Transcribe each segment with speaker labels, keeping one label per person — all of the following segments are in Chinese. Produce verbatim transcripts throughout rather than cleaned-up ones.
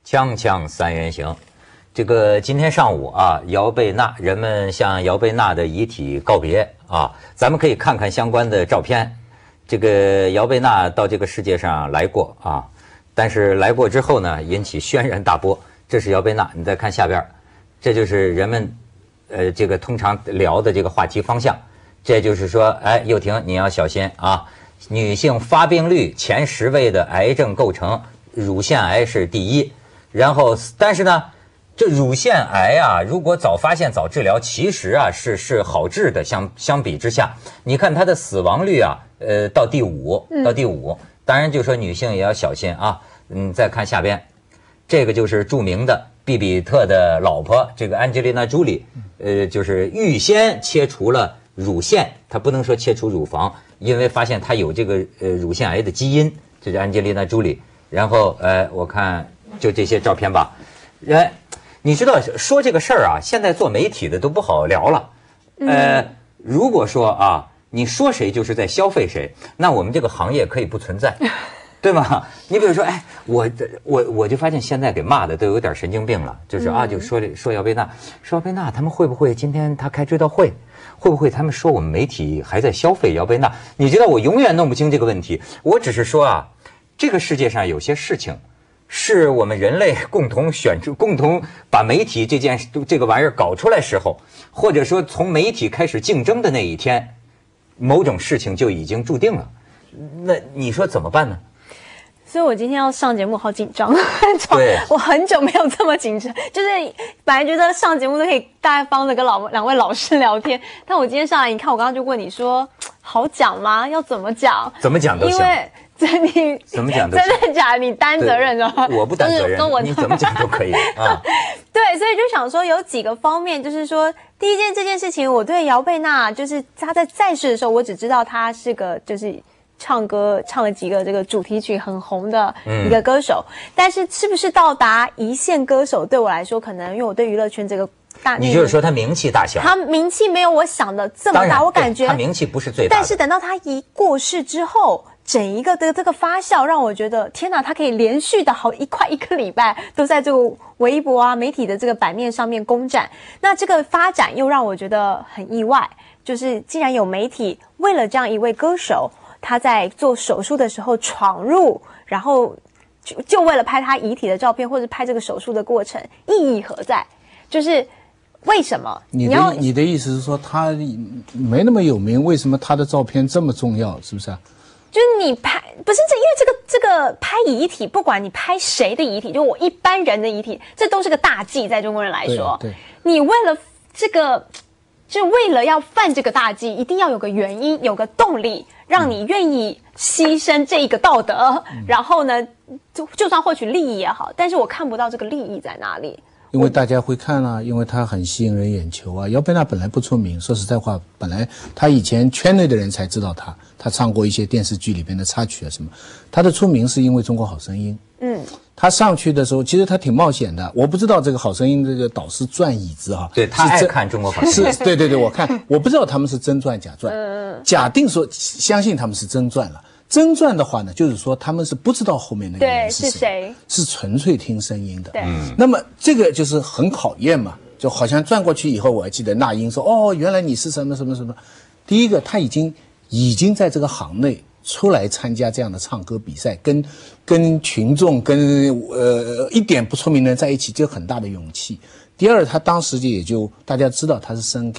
Speaker 1: 锵锵三人行，这个今天上午啊，姚贝娜人们向姚贝娜的遗体告别啊，咱们可以看看相关的照片。这个姚贝娜到这个世界上来过啊，但是来过之后呢，引起轩然大波。这是姚贝娜，你再看下边，这就是人们呃这个通常聊的这个话题方向。这就是说，哎，佑婷你要小心啊，女性发病率前十位的癌症构成，乳腺癌是第一。然后，但是呢，这乳腺癌啊，如果早发现早治疗，其实啊是是好治的。相相比之下，你看它的死亡率啊，呃，到第五，到第五。当然，就说女性也要小心啊。嗯，再看下边，这个就是著名的毕比特的老婆，这个安吉丽娜·朱莉，呃，就是预先切除了乳腺，她不能说切除乳房，因为发现她有这个呃乳腺癌的基因。这是安吉丽娜·朱莉。然后，呃，我看。就这些照片吧，哎，你知道说这个事儿啊，现在做媒体的都不好聊了。呃，如果说啊，你说谁就是在消费谁，那我们这个行业可以不存在，对吗？你比如说，哎，我我我就发现现在给骂的都有点神经病了，就是啊，就说说姚贝娜，说姚贝娜，他们会不会今天他开追悼会，会不会他们说我们媒体还在消费姚贝娜？你知道我永远弄不清这个问题，我只是说啊，这个世界上有些事情。是我们人类共同选出、共同把媒体这件这个玩意儿搞出来时候，或者说从媒体开始竞争的那一天，某种事情就已经注定了。那你说怎么办呢？
Speaker 2: 所以我今天要上节目好紧张，对，我很久没有这么紧张，就是本来觉得上节目都可以大方的跟老两位老师聊天，但我今天上来，你看我刚刚就问你说，好讲吗？要怎么讲？
Speaker 1: 怎么讲都行。
Speaker 2: 因为这你
Speaker 1: 怎么讲都行，
Speaker 2: 真的假的？你担责任的吗？
Speaker 1: 我不担责任，我你怎么讲都可以啊。
Speaker 2: 对，所以就想说有几个方面，就是说，第一件这件事情，我对姚贝娜，就是她在在世的时候，我只知道她是个就是唱歌唱了几个这个主题曲很红的一个歌手，嗯、但是是不是到达一线歌手，对我来说，可能因为我对娱乐圈这个。
Speaker 1: 你就是说他名气大小，
Speaker 2: 他名气没有我想的这么大，我感觉
Speaker 1: 他名气不是最大的。
Speaker 2: 但是等到他一过世之后，整一个的这个发酵，让我觉得天哪，他可以连续的好一快一个礼拜都在这个微博啊媒体的这个版面上面攻占。那这个发展又让我觉得很意外，就是竟然有媒体为了这样一位歌手，他在做手术的时候闯入，然后就就为了拍他遗体的照片，或者拍这个手术的过程，意义何在？就是。为什么？
Speaker 3: 你的你的意思是说他没那么有名，为什么他的照片这么重要？是不是啊？
Speaker 2: 就是你拍不是这，因为这个这个拍遗体，不管你拍谁的遗体，就我一般人的遗体，这都是个大忌，在中国人来说。
Speaker 3: 对，对
Speaker 2: 你为了这个，就为了要犯这个大忌，一定要有个原因，有个动力，让你愿意牺牲这一个道德，嗯、然后呢，就就算获取利益也好，但是我看不到这个利益在哪里。
Speaker 3: 因为大家会看啊，因为他很吸引人眼球啊。姚贝娜本来不出名，说实在话，本来他以前圈内的人才知道他，他唱过一些电视剧里边的插曲啊什么。他的出名是因为《中国好声音》。嗯，他上去的时候，其实他挺冒险的。我不知道这个《好声音》这个导师转椅子啊，
Speaker 1: 对他爱看《中国好声音》。
Speaker 3: 是，对对对，我看，我不知道他们是真转假转。嗯，假定说相信他们是真转了。真转的话呢，就是说他们是不知道后面那个人是谁，是纯粹听声音的。
Speaker 2: 对，
Speaker 3: 嗯，那么这个就是很考验嘛，就好像转过去以后，我还记得那英说：“哦，原来你是什么什么什么。”第一个，他已经已经在这个行内出来参加这样的唱歌比赛，跟跟群众跟呃一点不出名的人在一起，就很大的勇气。第二，他当时就也就大家知道他是生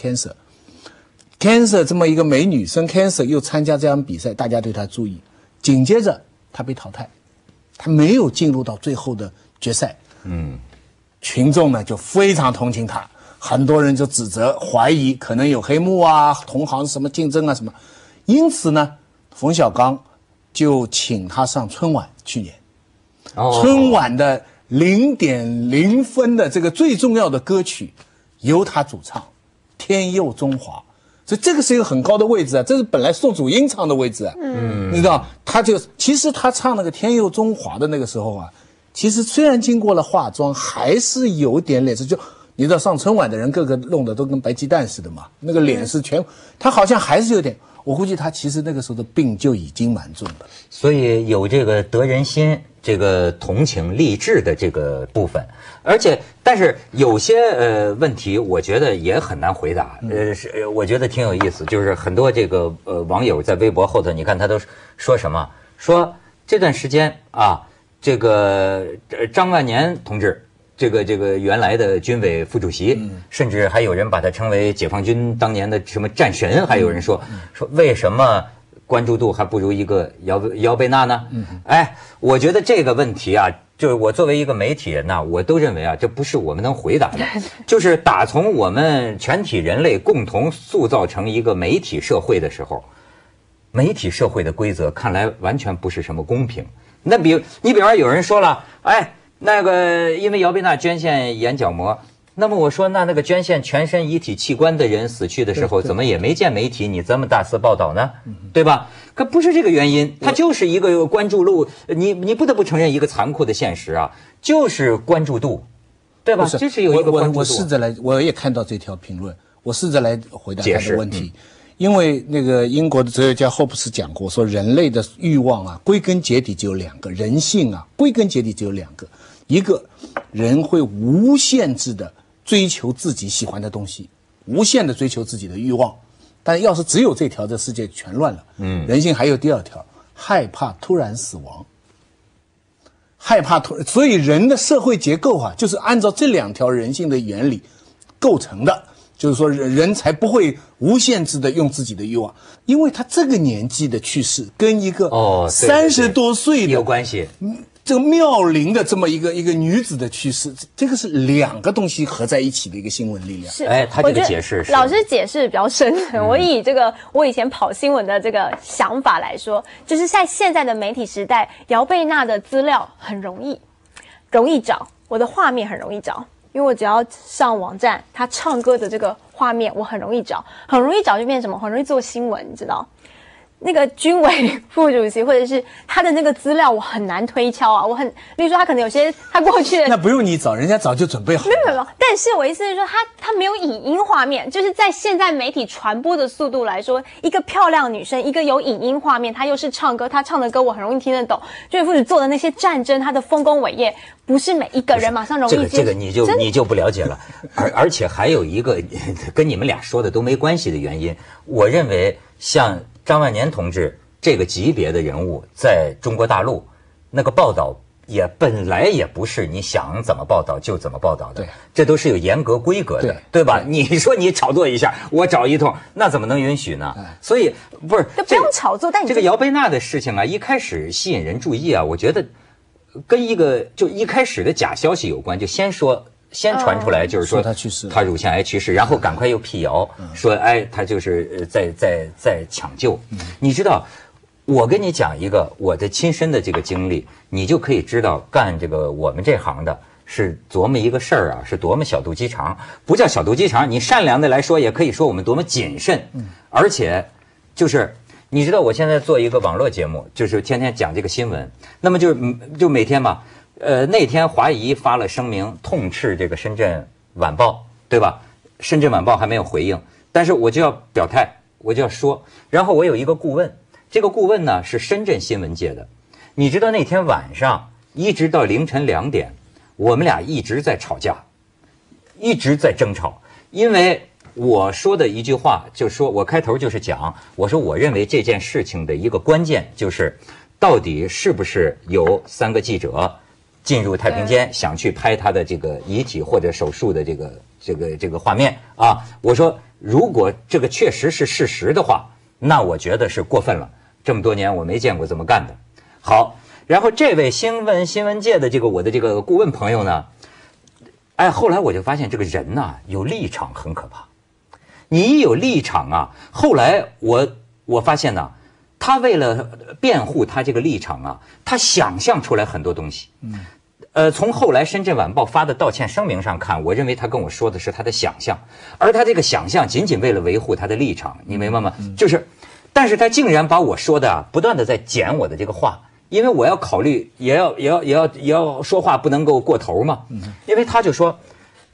Speaker 3: cancer。cancer 这么一个美女生 cancer 又参加这样比赛，大家对她注意。紧接着她被淘汰，她没有进入到最后的决赛。嗯，群众呢就非常同情她，很多人就指责怀疑可能有黑幕啊，同行什么竞争啊什么。因此呢，冯小刚就请她上春晚。去年，哦、春晚的零点零分的这个最重要的歌曲由她主唱，《天佑中华》。所以这个是一个很高的位置啊，这是本来宋祖英唱的位置啊，嗯，你知道，他就其实他唱那个《天佑中华》的那个时候啊，其实虽然经过了化妆，还是有点脸色。就你知道上春晚的人个个弄得都跟白鸡蛋似的嘛，那个脸是全，他好像还是有点，我估计他其实那个时候的病就已经蛮重的。
Speaker 1: 所以有这个得人心、这个同情励志的这个部分，而且但是有些呃问题，我觉得也很难回答。呃，是我觉得挺有意思，就是很多这个呃网友在微博后头，你看他都说什么？说这段时间啊，这个张万年同志。这个这个原来的军委副主席，嗯、甚至还有人把他称为解放军当年的什么战神，还有人说、嗯、说为什么关注度还不如一个姚姚贝娜呢？嗯、哎，我觉得这个问题啊，就是我作为一个媒体人呢，我都认为啊，这不是我们能回答的。就是打从我们全体人类共同塑造成一个媒体社会的时候，媒体社会的规则看来完全不是什么公平。那比你比方有人说了，哎。那个，因为姚贝娜捐献眼角膜，那么我说，那那个捐献全身遗体器官的人死去的时候，怎么也没见媒体你这么大肆报道呢？对吧？可不是这个原因，它就是一个关注度，你你不得不承认一个残酷的现实啊，就是关注度，对吧？这是有一个关注度。
Speaker 3: 我我试着来，我也看到这条评论，我试着来回答他的问题。因为那个英国的哲学家霍布斯讲过，说人类的欲望啊，归根结底只有两个，人性啊，归根结底只有两个。一个人会无限制的追求自己喜欢的东西，无限的追求自己的欲望，但要是只有这条，这世界全乱了。嗯，人性还有第二条，害怕突然死亡，害怕突，所以人的社会结构啊，就是按照这两条人性的原理构成的，就是说人人才不会无限制的用自己的欲望，因为他这个年纪的去世跟一个哦三十多岁的
Speaker 1: 有关系。
Speaker 3: 这个妙龄的这么一个一个女子的去世，这个是两个东西合在一起的一个新闻力量。
Speaker 2: 是，
Speaker 1: 哎，他这个解释是
Speaker 2: 老师解释比较深。嗯、我以这个我以前跑新闻的这个想法来说，就是在现在的媒体时代，姚贝娜的资料很容易，容易找，我的画面很容易找，因为我只要上网站，她唱歌的这个画面我很容易找，很容易找就变成什么？很容易做新闻，你知道？那个军委副主席或者是他的那个资料，我很难推敲啊。我很，例如说他可能有些他过去的
Speaker 3: 那不用你找，人家早就准备好了。
Speaker 2: 没有没有，但是我意思是说，他他没有影音画面，就是在现在媒体传播的速度来说，一个漂亮女生，一个有影音画面，她又是唱歌，她唱的歌我很容易听得懂。军委副主席做的那些战争，他的丰功伟业，不是每一个人马上容易接受。
Speaker 1: 这个这个你就你就不了解了，而而且还有一个跟你们俩说的都没关系的原因，我认为像张万年同志这个级别的人物，在中国大陆那个报道也本来也不是你想怎么报道就怎么报道的，这都是有严格规格的， 对, 对吧？对你说你炒作一下，我找一通，那怎么能允许呢？所以不是
Speaker 2: 就不用炒作，但你
Speaker 1: 这个姚贝娜的事情啊，一开始吸引人注意啊，我觉得跟一个就一开始的假消息有关，就先说。先传出来就是说
Speaker 3: 他去世了，
Speaker 1: 他乳腺癌去世，然后赶快又辟谣说，哎，他就是在在在抢救。你知道，我跟你讲一个我的亲身的这个经历，你就可以知道干这个我们这行的是琢磨一个事儿啊，是多么小肚鸡肠。不叫小肚鸡肠，你善良的来说，也可以说我们多么谨慎。而且就是你知道，我现在做一个网络节目，就是天天讲这个新闻，那么就就每天吧。呃，那天华谊发了声明，痛斥这个深圳晚报，对吧？深圳晚报还没有回应，但是我就要表态，我就要说。然后我有一个顾问，这个顾问呢是深圳新闻界的。你知道那天晚上一直到凌晨两点，我们俩一直在吵架，一直在争吵，因为我说的一句话就是说，我开头就是讲，我说我认为这件事情的一个关键就是，到底是不是有三个记者。进入太平间想去拍他的这个遗体或者手术的这个这个这个画面啊，我说如果这个确实是事实的话，那我觉得是过分了。这么多年我没见过这么干的。好，然后这位新闻新闻界的这个我的这个顾问朋友呢，哎，后来我就发现这个人呐、啊、有立场很可怕。你一有立场啊，后来我我发现呢、啊。他为了辩护他这个立场啊，他想象出来很多东西。嗯，呃，从后来深圳晚报发的道歉声明上看，我认为他跟我说的是他的想象，而他这个想象仅仅为了维护他的立场，你明白吗？嗯、就是，但是他竟然把我说的啊，不断的在剪我的这个话，因为我要考虑，也要也要也要也要说话不能够过头嘛。嗯，因为他就说。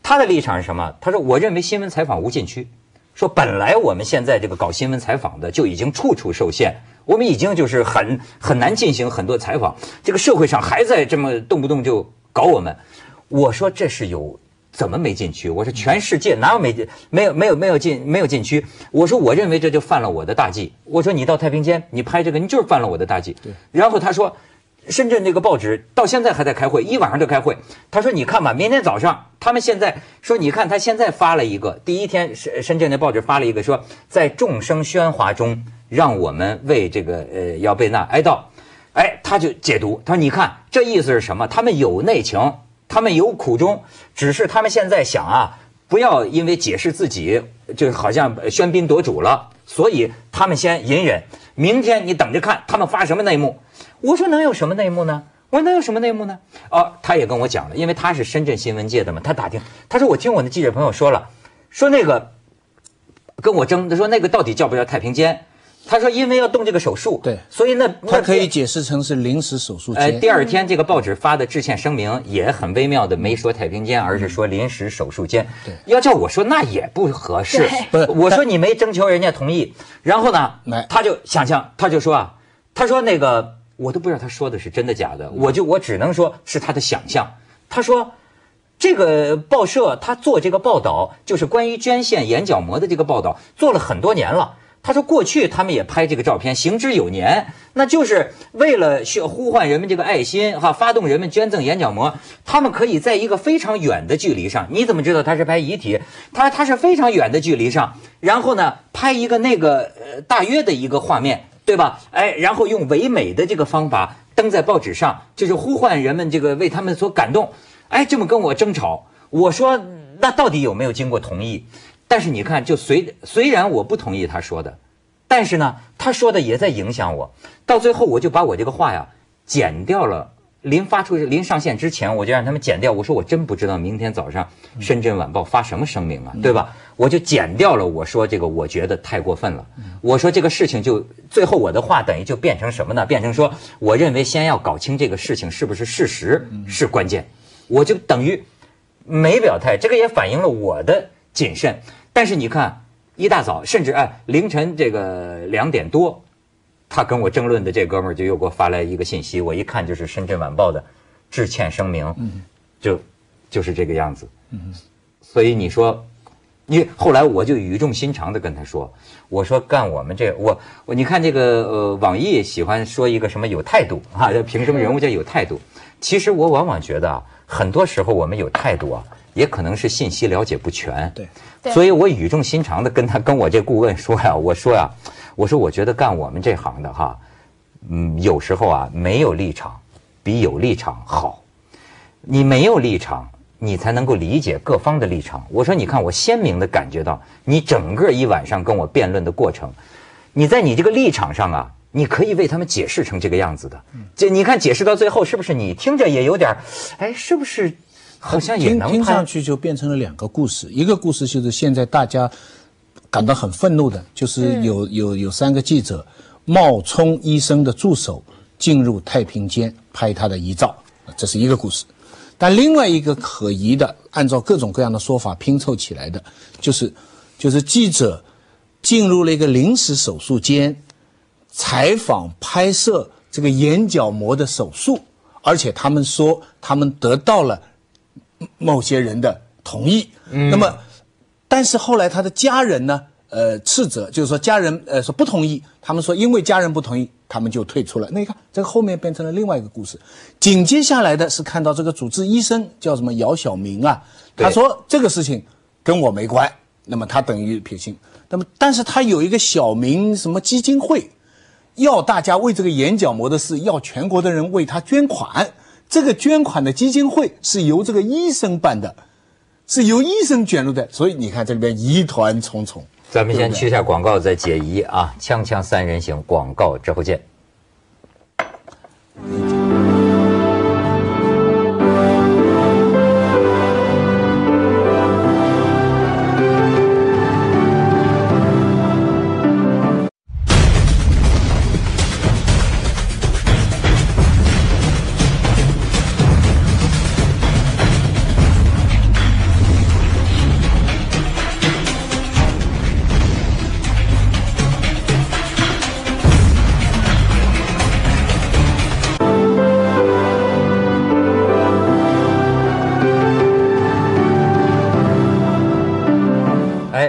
Speaker 1: 他的立场是什么？他说我认为新闻采访无禁区，说本来我们现在这个搞新闻采访的就已经处处受限，我们已经就是很很难进行很多采访，这个社会上还在这么动不动就搞我们。我说这是有怎么没禁区？我说全世界哪有没没有没有没有禁没有禁区？我说我认为这就犯了我的大忌。我说你到太平间你拍这个，你就是犯了我的大忌。
Speaker 3: 对。
Speaker 1: 然后他说，深圳这个报纸到现在还在开会，一晚上就开会。他说你看吧，明天早上他们现在说，你看他现在发了一个，第一天深深圳的报纸发了一个说，在众生喧哗中，让我们为这个呃姚贝娜哀悼。哎，他就解读，他说你看这意思是什么？他们有内情。他们有苦衷，只是他们现在想啊，不要因为解释自己就好像喧宾夺主了，所以他们先隐忍。明天你等着看他们发什么内幕。我说能有什么内幕呢？我说能有什么内幕呢？哦，他也跟我讲了，因为他是深圳新闻界的嘛，他打听，他说我听我的记者朋友说了，说那个跟我争，他说那个到底叫不叫太平间？他说因为要动这个手术，
Speaker 3: 对，
Speaker 1: 所以那
Speaker 3: 他可以解释成是临时手术间。
Speaker 1: 呃，第二天这个报纸发的致歉声明也很微妙的，没说太平间，而是说临时手术间。
Speaker 3: 对，
Speaker 1: 要叫我说那也不合适。
Speaker 3: 不是，
Speaker 1: 我说你没征求人家同意，然后呢，他就想象，他就说啊，他说那个我都不知道他说的是真的假的，我就我只能说是他的想象。他说这个报社他做这个报道，就是关于捐献眼角膜的这个报道，做了很多年了。他说过去他们也拍这个照片，行之有年，那就是为了需要呼唤人们这个爱心哈，发动人们捐赠眼角膜。他们可以在一个非常远的距离上，你怎么知道他是拍遗体？他他是非常远的距离上，然后呢拍一个那个呃大约的一个画面，对吧？哎，然后用唯美的这个方法登在报纸上，就是呼唤人们这个为他们所感动。哎，这么跟我争吵，我说那到底有没有经过同意？但是你看，就虽虽然我不同意他说的，但是呢，他说的也在影响我。到最后，我就把我这个话呀剪掉了。临发出临上线之前，我就让他们剪掉。我说我真不知道明天早上深圳晚报发什么声明啊，对吧？我就剪掉了。我说这个我觉得太过分了。我说这个事情就最后我的话等于就变成什么呢？变成说我认为先要搞清这个事情是不是事实是关键。我就等于没表态，这个也反映了我的谨慎。但是你看，一大早甚至哎凌晨这个两点多，他跟我争论的这哥们儿就又给我发来一个信息，我一看就是深圳晚报的致歉声明，就就是这个样子。所以你说，你后来我就语重心长的跟他说，我说干我们这我我你看这个呃网易喜欢说一个什么有态度啊，这凭什么人物叫有态度？其实我往往觉得啊，很多时候我们有态度啊。也可能是信息了解不全，
Speaker 3: 对，
Speaker 1: 所以我语重心长的跟他跟我这顾问说呀，我说呀，我说我觉得干我们这行的哈，嗯，有时候啊没有立场比有立场好，你没有立场，你才能够理解各方的立场。我说你看，我鲜明的感觉到你整个一晚上跟我辩论的过程，你在你这个立场上啊，你可以为他们解释成这个样子的，这你看解释到最后是不是你听着也有点，哎，是不是？好像也能
Speaker 3: 听听上去就变成了两个故事，一个故事就是现在大家感到很愤怒的，就是有、嗯、有有三个记者冒充医生的助手进入太平间拍他的遗照，这是一个故事。但另外一个可疑的，按照各种各样的说法拼凑起来的，就是就是记者进入了一个临时手术间，采访拍摄这个眼角膜的手术，而且他们说他们得到了某些人的同意，嗯、那么，但是后来他的家人呢，呃，斥责，就是说家人呃说不同意，他们说因为家人不同意，他们就退出了。那你看，这个后面变成了另外一个故事。紧接下来的是看到这个主治医生叫什么姚晓明啊，他说这个事情跟我没关，那么他等于撇清。那么，但是他有一个小明什么基金会，要大家为这个眼角膜的事，要全国的人为他捐款。这个捐款的基金会是由这个医生办的，是由医生卷入的，所以你看这里边疑团重重。
Speaker 1: 咱们先去一下广告，再解疑啊！锵锵三人行，广告之后见。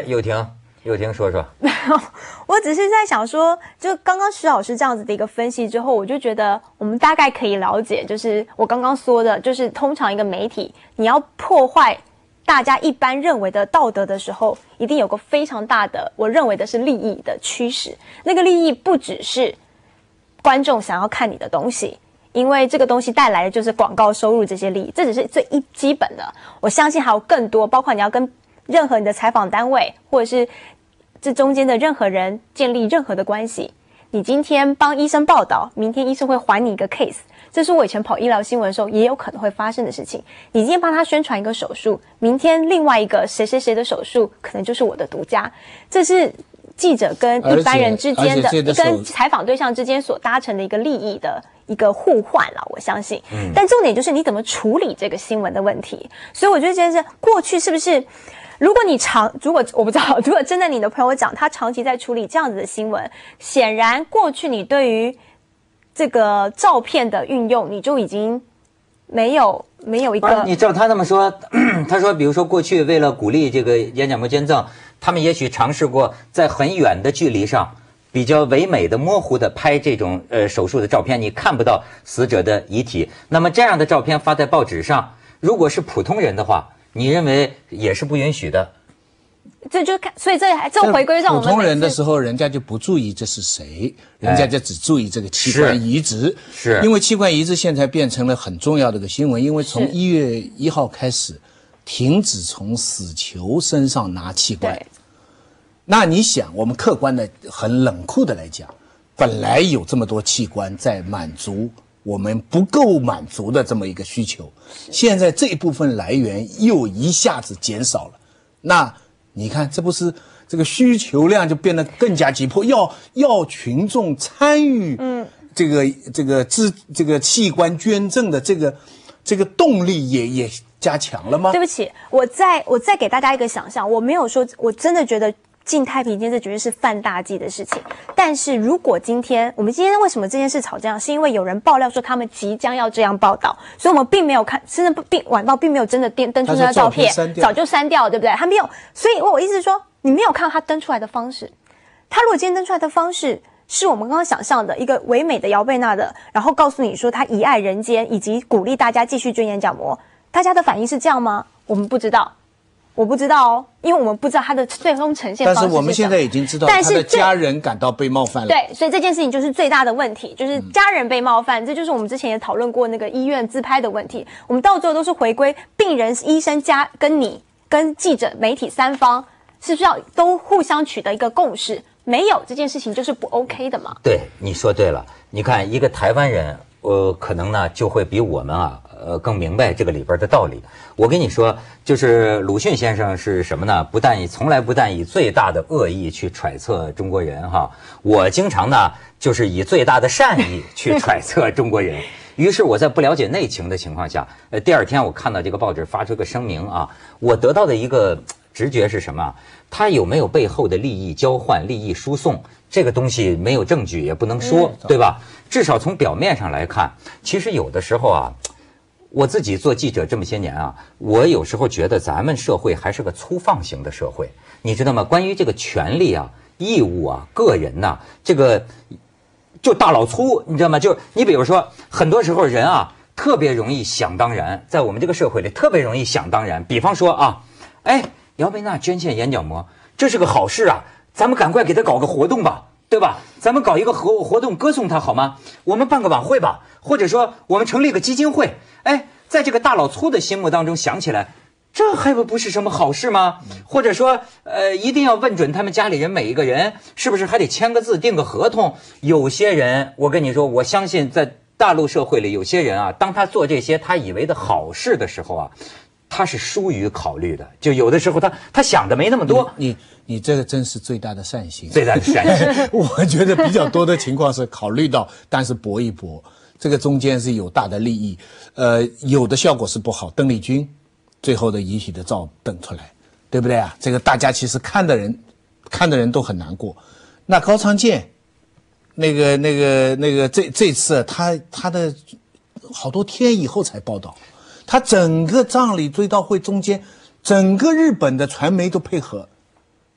Speaker 1: 友婷，友婷说说。
Speaker 2: 没有，我只是在想说，就刚刚徐老师这样子的一个分析之后，我就觉得我们大概可以了解，就是我刚刚说的，就是通常一个媒体，你要破坏大家一般认为的道德的时候，一定有个非常大的，我认为的是利益的驱使。那个利益不只是观众想要看你的东西，因为这个东西带来的就是广告收入这些利益，这只是最一基本的。我相信还有更多，包括你要跟任何你的采访单位，或者是这中间的任何人建立任何的关系。你今天帮医生报道，明天医生会还你一个 case， 这是我以前跑医疗新闻的时候也有可能会发生的事情。你今天帮他宣传一个手术，明天另外一个谁谁谁的手术可能就是我的独家，这是记者跟一般人之间的，跟采访对象之间所达成的一个利益的一个互换了，我相信。嗯，但重点就是你怎么处理这个新闻的问题。所以我觉得这是过去是不是？如果你长，如果我不知道，如果真的你的朋友讲他长期在处理这样子的新闻，显然过去你对于这个照片的运用，你就已经没有没有一个。
Speaker 1: 你照他那么说，他说，比如说过去为了鼓励这个眼角膜捐赠，他们也许尝试过在很远的距离上，比较唯美的、模糊的拍这种呃手术的照片，你看不到死者的遗体。那么这样的照片发在报纸上，如果是普通人的话，你认为也是不允许的？
Speaker 2: 这就看，所以这这回归让我们
Speaker 3: 普通人的时候，人家就不注意这是谁，人家就只注意这个器官移植。
Speaker 1: 是，
Speaker 3: 因为器官移植现在变成了很重要的一个新闻，因为从一月一号开始，停止从死囚身上拿器官。那你想，我们客观的、很冷酷的来讲，本来有这么多器官在满足我们不够满足的这么一个需求，现在这一部分来源又一下子减少了，那你看这不是这个需求量就变得更加急迫，要要群众参与，嗯，这个这个资这个器官捐赠的这个这个动力也也加强了吗？
Speaker 2: 对不起，我再我再给大家一个想象，我没有说，我真的觉得进太平间这绝对是犯大忌的事情。但是如果今天我们今天为什么这件事吵这样，是因为有人爆料说他们即将要这样报道，所以我们并没有看，甚至并晚报并没有真的登登出那照片，早就删掉了，对不对？他没有，所以我意思是说，你没有看到他登出来的方式。他如果今天登出来的方式是我们刚刚想象的一个唯美的姚贝娜的，然后告诉你说他遗爱人间，以及鼓励大家继续捐眼角膜，大家的反应是这样吗？我们不知道。我不知道哦，因为我们不知道他的最终呈现方式是什么。
Speaker 3: 但是我们现在已经知道他的家人感到被冒犯了。
Speaker 2: 对，所以这件事情就是最大的问题，就是家人被冒犯，嗯、这就是我们之前也讨论过那个医院自拍的问题。我们到最后都是回归病人、医生、家跟你、跟记者、媒体三方，是不是要都互相取得一个共识？没有这件事情就是不 OK 的嘛？
Speaker 1: 对，你说对了。你看，一个台湾人，呃，可能呢就会比我们啊。呃，更明白这个里边的道理。我跟你说，就是鲁迅先生是什么呢？不但以从来不但以最大的恶意去揣测中国人哈，我经常呢就是以最大的善意去揣测中国人。于是我在不了解内情的情况下，呃，第二天我看到这个报纸发出个声明啊，我得到的一个直觉是什么？他有没有背后的利益交换、利益输送？这个东西没有证据也不能说，对吧？至少从表面上来看，其实有的时候啊。我自己做记者这么些年啊，我有时候觉得咱们社会还是个粗放型的社会，你知道吗？关于这个权利啊、义务啊、个人呐、啊，这个就大老粗，你知道吗？就你比如说，很多时候人啊特别容易想当然，在我们这个社会里特别容易想当然。比方说啊，哎，姚贝娜捐献眼角膜，这是个好事啊，咱们赶快给他搞个活动吧。对吧？咱们搞一个活活动歌颂他好吗？我们办个晚会吧，或者说我们成立个基金会。哎，在这个大老粗的心目当中想起来，这还不不是什么好事吗？或者说，呃，一定要问准他们家里人每一个人是不是还得签个字、订个合同？有些人，我跟你说，我相信在大陆社会里，有些人啊，当他做这些他以为的好事的时候啊。他是疏于考虑的，就有的时候他他想的没那么多。
Speaker 3: 你你, 你这个真是最大的善心，
Speaker 1: 最大的善心。
Speaker 3: 我觉得比较多的情况是考虑到，但是搏一搏，这个中间是有大的利益。呃，有的效果是不好。邓丽君最后的遗体的照登出来，对不对啊？这个大家其实看的人看的人都很难过。那高仓健，那个那个那个这这次他他的好多天以后才报道。他整个葬礼追悼会中间，整个日本的传媒都配合，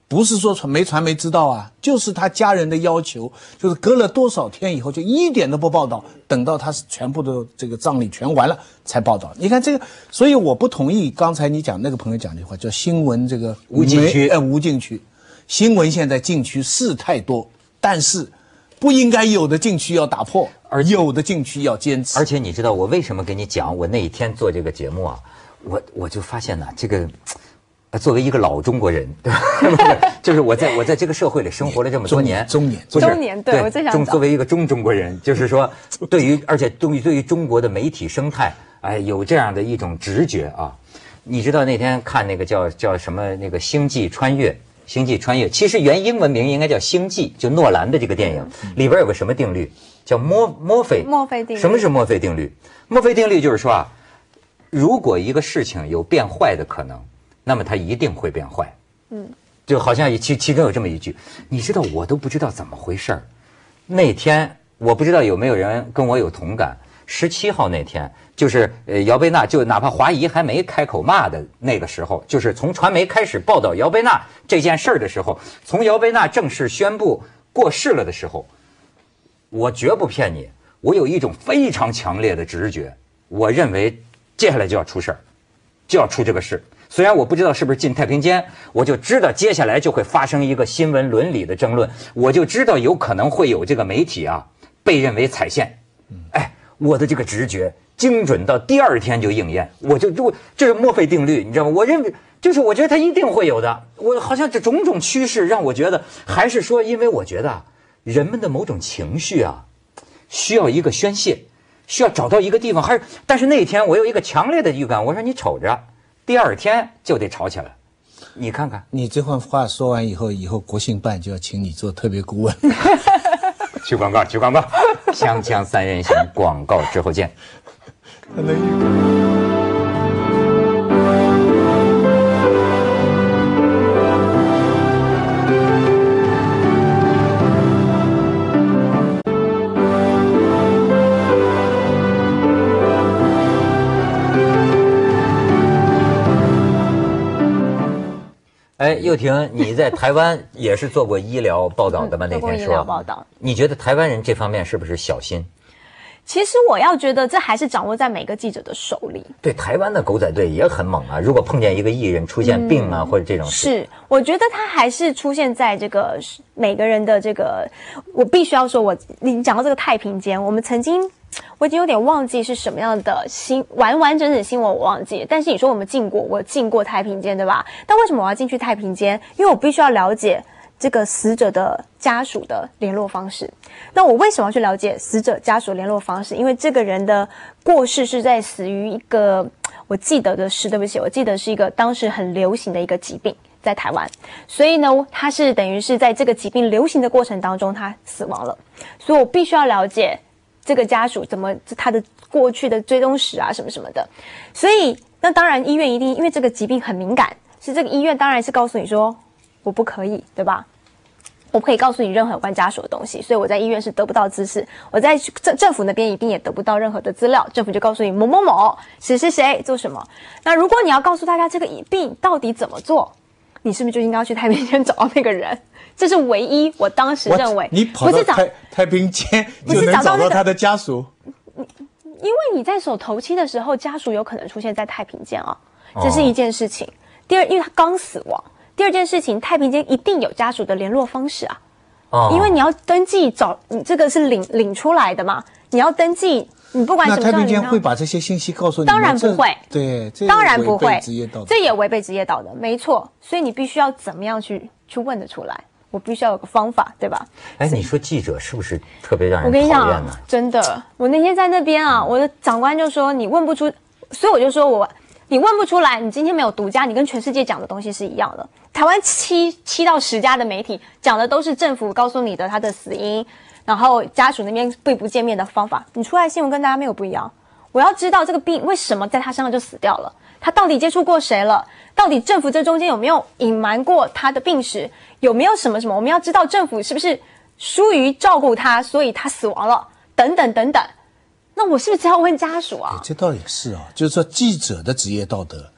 Speaker 3: 不是说传媒传媒知道啊，就是他家人的要求，就是隔了多少天以后就一点都不报道，等到他是全部的这个葬礼全完了才报道。你看这个，所以我不同意刚才你讲那个朋友讲的话，叫新闻这个
Speaker 1: 无禁区，
Speaker 3: 呃无禁区，新闻现在禁区是太多，但是不应该有的禁区要打破，而有的禁区要坚持。
Speaker 1: 而且你知道我为什么给你讲？我那一天做这个节目啊，我我就发现呢，这个。作为一个老中国人，对吧？就是我在我在这个社会里生活了这么多年，
Speaker 3: 中年，
Speaker 2: 中年，中年，对，我最想
Speaker 1: 中作为一个中中国人，就是说，对于而且对于对于中国的媒体生态，哎，有这样的一种直觉啊。你知道那天看那个叫叫什么那个《星际穿越》，《星际穿越》其实原英文名应该叫《星际》，就诺兰的这个电影里边有个什么定律，叫墨墨菲
Speaker 2: 墨菲定律。
Speaker 1: 什么是墨菲定律？墨菲定律就是说啊，如果一个事情有变坏的可能，那么它一定会变坏，嗯，就好像其其中有这么一句，你知道我都不知道怎么回事儿。那天我不知道有没有人跟我有同感。十七号那天，就是呃姚贝娜，就哪怕华谊还没开口骂的那个时候，就是从传媒开始报道姚贝娜这件事儿的时候，从姚贝娜正式宣布过世了的时候，我绝不骗你，我有一种非常强烈的直觉，我认为接下来就要出事儿，就要出这个事。虽然我不知道是不是进太平间，我就知道接下来就会发生一个新闻伦理的争论，我就知道有可能会有这个媒体啊被认为踩线。哎，我的这个直觉精准到第二天就应验，我就就这是墨菲定律，你知道吗？我认为就是我觉得它一定会有的。我好像这种种趋势让我觉得，还是说，因为我觉得人们的某种情绪啊，需要一个宣泄，需要找到一个地方。还是但是那天我有一个强烈的预感，我说你瞅着。第二天就得吵起来，你看看，
Speaker 3: 你这番话说完以后，以后国信办就要请你做特别顾问。
Speaker 1: 去广告，去广告，锵锵三人行，广告之后见。哎，又婷，你在台湾也是做过医疗报道的吗？
Speaker 2: 嗯、
Speaker 1: 那天说，
Speaker 2: 做过医疗报道。
Speaker 1: 你觉得台湾人这方面是不是小心？
Speaker 2: 其实我要觉得这还是掌握在每个记者的手里。
Speaker 1: 对，台湾的狗仔队也很猛啊！如果碰见一个艺人出现病啊、嗯、或者这种事，
Speaker 2: 是我觉得他还是出现在这个每个人的这个。我必须要说我，我你讲到这个太平间，我们曾经。我已经有点忘记是什么样的新完完整整新闻，我忘记了。但是你说我们进过，我进过太平间，对吧？但为什么我要进去太平间？因为我必须要了解这个死者的家属的联络方式。那我为什么要去了解死者家属联络方式？因为这个人的过世是在死于一个，我记得的是，对不起，我记得是一个当时很流行的一个疾病。在台湾，所以呢，他是等于是在这个疾病流行的过程当中，他死亡了。所以我必须要了解。这个家属怎么他的过去的追踪史啊什么什么的，所以那当然医院一定因为这个疾病很敏感，是这个医院当然是告诉你说我不可以，对吧？我不可以告诉你任何有关家属的东西，所以我在医院是得不到知识，我在政政府那边一定也得不到任何的资料，政府就告诉你某某某谁谁谁做什么。那如果你要告诉大家这个病到底怎么做，你是不是就应该要去太平间找到那个人？这是唯一我当时认为，
Speaker 3: 你跑到太太平间就能找到他的家属，
Speaker 2: 因为你在守头七的时候，家属有可能出现在太平间啊，这是一件事情。第二，因为他刚死亡。第二件事情，太平间一定有家属的联络方式啊，哦，因为你要登记找你这个是领领出来的嘛，你要登记，你不管什么
Speaker 3: 那太平间会把这些信息告诉你吗？
Speaker 2: 当然不会，
Speaker 3: 对，这
Speaker 2: 当然不会，
Speaker 3: 这
Speaker 2: 也违背职业道德，没错。所以你必须要怎么样去去问得出来？我必须要有个方法，对吧？
Speaker 1: 哎，你说记者是不是特别让人
Speaker 2: 讨厌呢？我跟你
Speaker 1: 讲，
Speaker 2: 真的，我那天在那边啊，我的长官就说你问不出，所以我就说我。你问不出来，你今天没有独家，你跟全世界讲的东西是一样的。台湾七七到十家的媒体讲的都是政府告诉你的他的死因，然后家属那边对不见面的方法。你出来新闻跟大家没有不一样。我要知道这个病为什么在他身上就死掉了，他到底接触过谁了？到底政府这中间有没有隐瞒过他的病史？有没有什么什么？我们要知道政府是不是疏于照顾他，所以他死亡了，等等等等。那我是不是要问家属啊？
Speaker 3: 这倒也是啊，就是说记者的职业道德，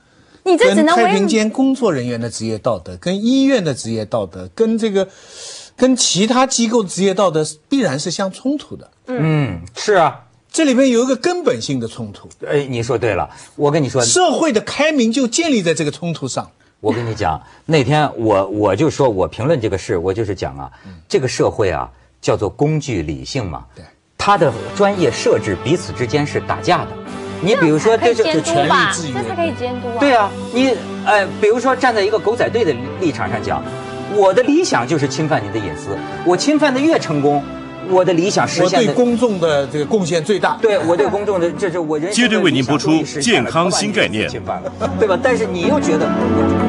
Speaker 2: 你这只
Speaker 3: 跟
Speaker 2: 能维
Speaker 3: 太平间工作人员的职业道德，跟医院的职业道德，跟这个跟其他机构的职业道德必然是相冲突的。
Speaker 1: 嗯，是啊，
Speaker 3: 这里面有一个根本性的冲突。
Speaker 1: 哎，你说对了，我跟你说，
Speaker 3: 社会的开明就建立在这个冲突上。
Speaker 1: 我跟你讲，那天我我就说我评论这个事，我就是讲啊，这个社会啊叫做工具理性嘛，
Speaker 3: 对，
Speaker 1: 它的专业设置彼此之间是打架的。你比如说，
Speaker 2: 可以
Speaker 1: 这就
Speaker 2: 监督吧，
Speaker 3: 权力制约
Speaker 2: 这才可以监督啊。
Speaker 1: 对啊，你呃，比如说站在一个狗仔队的立场上讲，我的理想就是侵犯你的隐私，我侵犯的越成功，我的理想实
Speaker 3: 我
Speaker 1: 现的
Speaker 3: 对公众的这个贡献最大。
Speaker 1: 对我对公众的，这是我人生的
Speaker 4: 接着为您播出
Speaker 1: 理想终于实现了
Speaker 4: 健康新概念
Speaker 1: 侵犯了，对吧？但是你又觉得我。